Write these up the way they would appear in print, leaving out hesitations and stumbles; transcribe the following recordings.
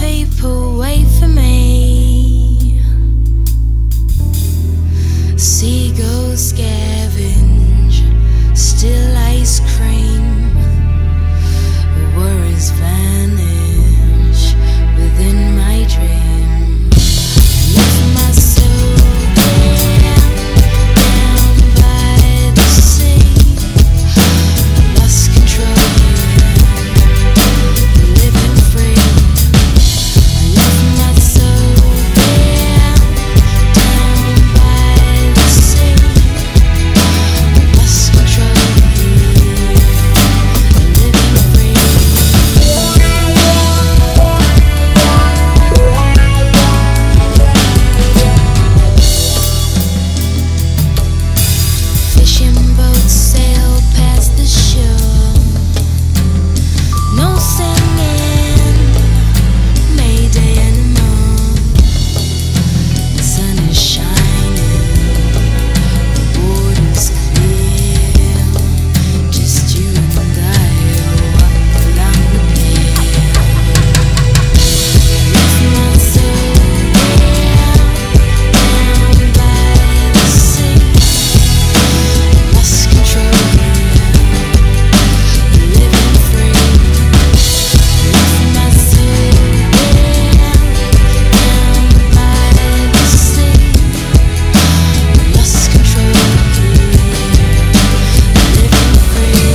people wait for me. Seagulls scavenge, still ice cream. Worries vanish within my dream. Left my soul down by the sea. I lost control, living free. I left my soul down by the sea. I lost control, living free. Fishing boats sail past the shore. No singing, Mayday anymore. The sun is shining, the water's clear. Just you and I walk along the pier. Left my soul down by the sea. Lost control, living free. Left my soul down by the sea. Lost control, living free.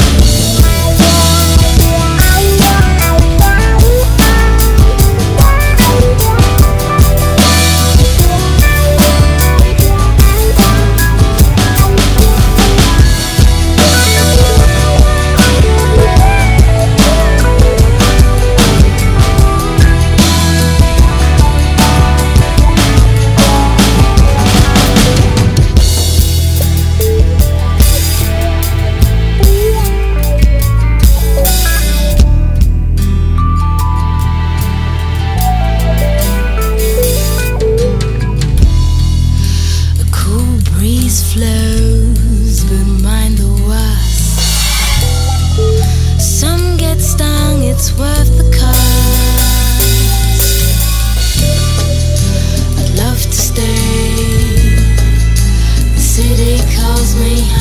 A cool breeze flows, but mind the wasp. Some get stung, it's worth the cost. I'd love to stay. The city calls me